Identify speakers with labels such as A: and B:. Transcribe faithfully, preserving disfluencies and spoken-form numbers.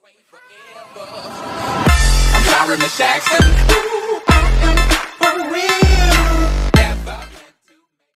A: I'm sorry, Miss Jackson. Ooh, I am for real.